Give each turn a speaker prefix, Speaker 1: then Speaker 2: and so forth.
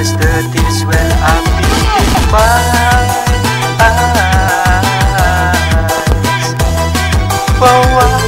Speaker 1: erase the tears when I peep in my eyes. For